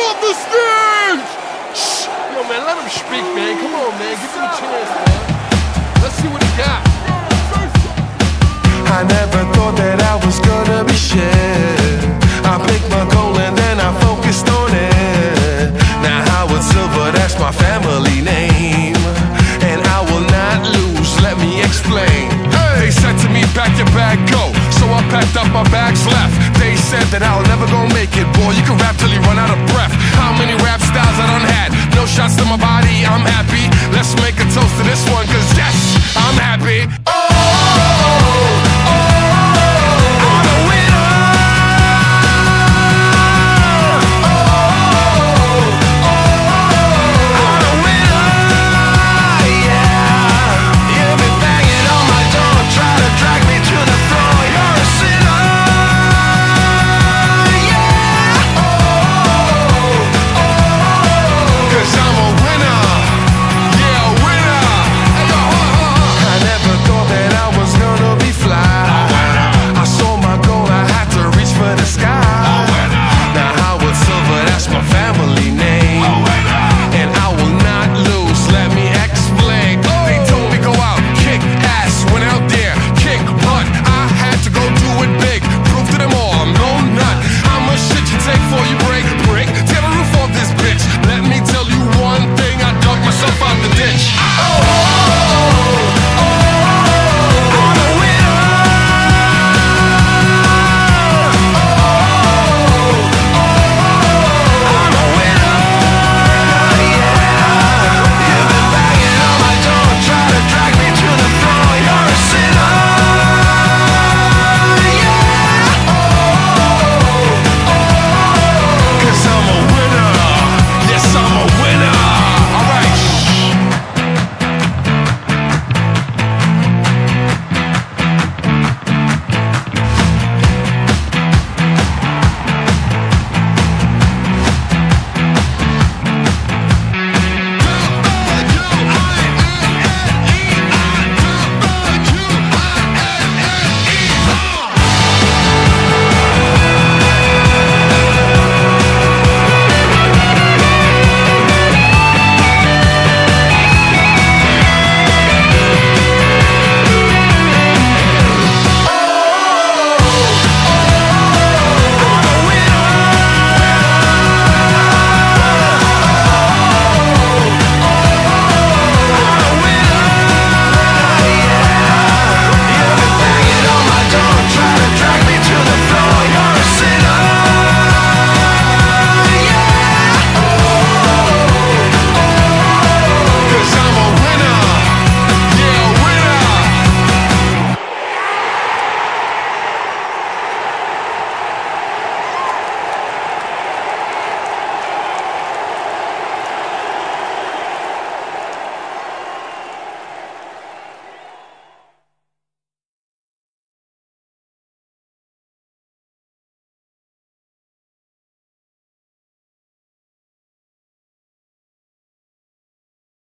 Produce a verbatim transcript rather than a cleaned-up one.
off the stage! Shh! Yo, man, let him speak, man. Come on, man. Give him a chance, man. Let's see what he got. I never thought that I was gonna be shit. I picked my goal and then I focused on it. Now Howard Silver, that's my family name, and I will not lose, let me explain. Hey. They said to me, pack your bag, go. So I packed up my bags left. They said that I was never gonna make it. Boy, you can rap till you run out of breath. How many rap styles I done had? No shots to my body, I'm happy. Let's make a toast to this one, cause yes, I'm happy.